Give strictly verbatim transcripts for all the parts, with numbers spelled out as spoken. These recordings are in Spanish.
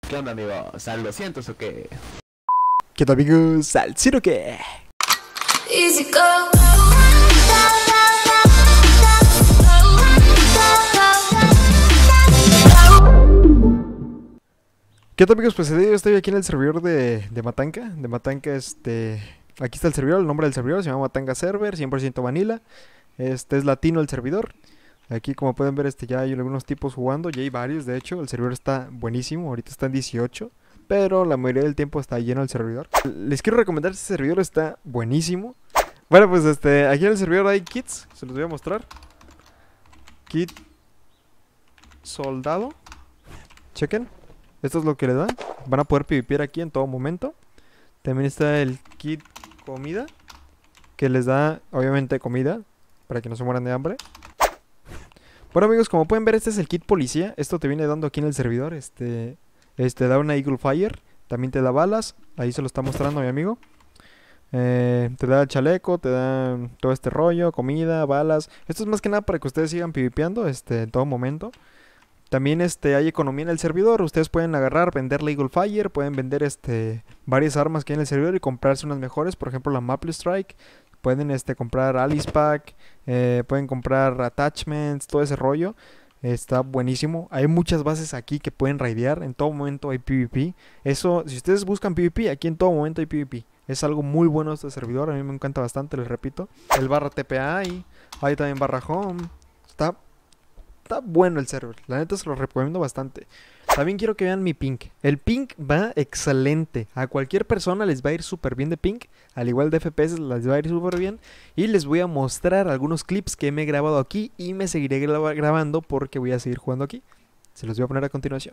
¿Qué onda, amigos? ¿Al doscientos o qué? ¿Qué tal, amigos? ¿Al cien o qué? Easy go. ¿Qué tal, amigos? Pues yo estoy aquí en el servidor de, de Matanka. De Matanka, este... Aquí está el servidor, el nombre del servidor se llama Matanka Server, cien por ciento vanilla. Este es latino el servidor. Aquí, como pueden ver, este ya hay algunos tipos jugando, ya hay varios, de hecho. El servidor está buenísimo, ahorita está en dieciocho, pero la mayoría del tiempo está lleno el servidor. Les quiero recomendar este servidor, está buenísimo. Bueno, pues este, aquí en el servidor hay kits, se los voy a mostrar. Kit soldado. Chequen, esto es lo que le da. Van a poder PvPear aquí en todo momento. También está el kit comida, que les da, obviamente, comida, para que no se mueran de hambre. Bueno, amigos, como pueden ver, este es el kit policía. Esto te viene dando aquí en el servidor. Este, este da una Eagle Fire. También te da balas. Ahí se lo está mostrando mi amigo. Eh, te da chaleco, te da todo este rollo, comida, balas. Esto es más que nada para que ustedes sigan PvPeando este, en todo momento. También este, hay economía en el servidor. Ustedes pueden agarrar, vender la Eagle Fire. Pueden vender este, varias armas que hay en el servidor y comprarse unas mejores. Por ejemplo, la Maple Strike. Pueden este, comprar Alice Pack, eh, pueden comprar attachments, todo ese rollo. Está buenísimo. Hay muchas bases aquí que pueden raidear. En todo momento hay PvP. Eso, si ustedes buscan PvP, aquí en todo momento hay PvP. Es algo muy bueno este servidor. A mí me encanta bastante, les repito. El barra T P A hay. Hay también barra home. Está, está bueno el server. La neta se lo recomiendo bastante. También quiero que vean mi ping. El ping va excelente. A cualquier persona les va a ir súper bien de ping. Al igual de F P S les va a ir súper bien. Y les voy a mostrar algunos clips que me he grabado aquí. Y me seguiré grab grabando porque voy a seguir jugando aquí. Se los voy a poner a continuación.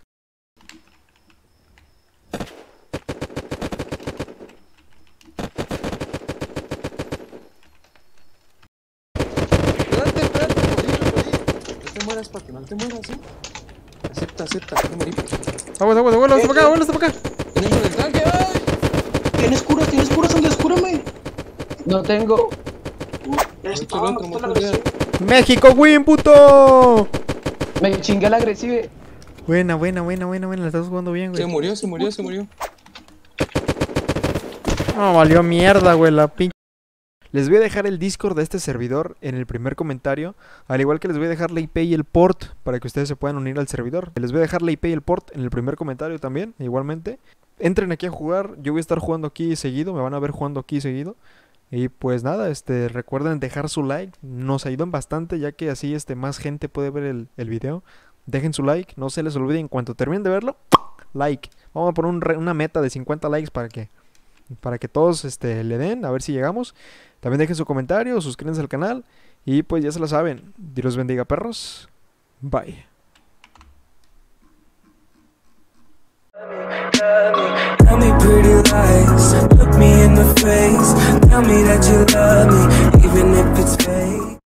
Espérate, espérate, no te mueras para que no te mueras, ¿eh? Acepta, acepta, que te morí. Aguas, aguas, aguas, hasta para acá, aguas, hasta para acá. Tenemos el tanque, ¡ay! Tienes cura, tienes cura, Sandy, escúrame. No tengo. Esto lo otro, motor de... México win, puto. Me chingué al agresive. Buena, buena, buena, buena, buena. La estás jugando bien, güey. Se murió, se murió, se murió. No, valió mierda, güey, la pinche. Les voy a dejar el Discord de este servidor en el primer comentario. Al igual que les voy a dejar la I P y el port para que ustedes se puedan unir al servidor. Les voy a dejar la I P y el port en el primer comentario también, igualmente. Entren aquí a jugar, yo voy a estar jugando aquí seguido, me van a ver jugando aquí seguido. Y pues nada, este, recuerden dejar su like, nos ayudan bastante ya que así este, más gente puede ver el, el video. Dejen su like, no se les olvide en cuanto terminen de verlo, like. Vamos a poner un re, una meta de cincuenta likes para que, para que todos este, le den, a ver si llegamos. También dejen su comentario, suscríbanse al canal y pues ya se la saben. Dios los bendiga, perros. Bye. Tell me pretty lies, look me in the face, tell me that you love me.